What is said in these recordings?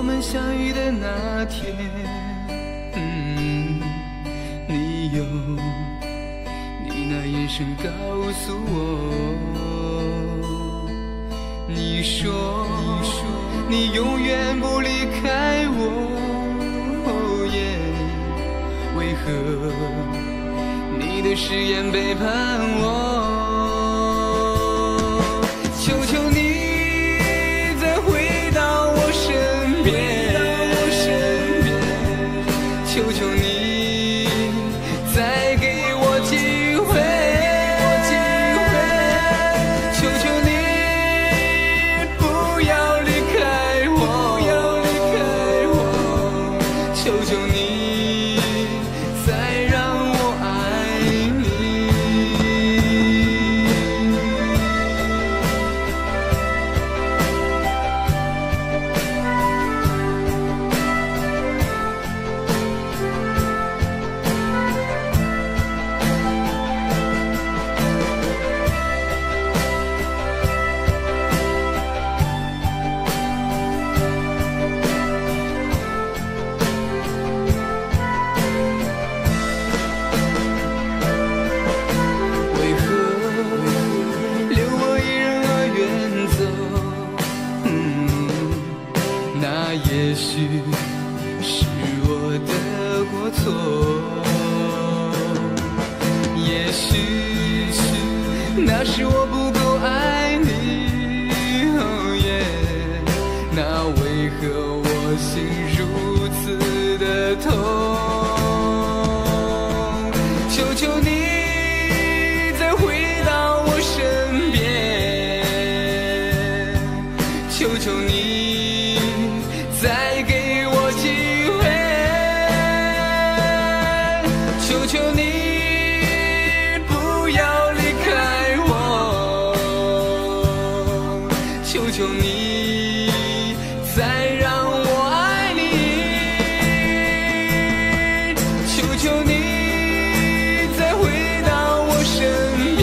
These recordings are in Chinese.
们相遇的那天，你那眼神告诉我，你说你永远不离开我，为何你的誓言背叛我？求求你再回到我身边，求求你再给我机会，求求你不要离开我，求求你再让我爱你。也许是我的过错，也许那是我不够爱你，那为何我心如此的痛？求求你再回到我身边，求求你再给我机会，求求你不要离开我，求求你再让我爱你，求求你再回到我身边，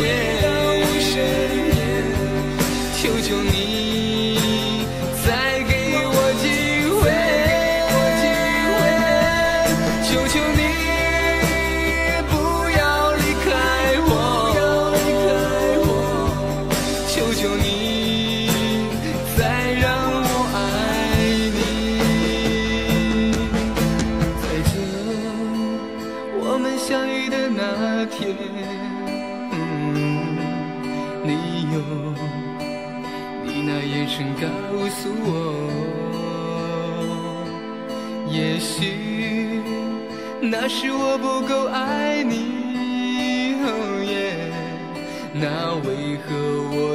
求求你再给我机会，求求你不要离开我，求求你再让我爱你。在这我们相遇的那天，你那眼神告诉我，也许那是我不够爱你，那为何我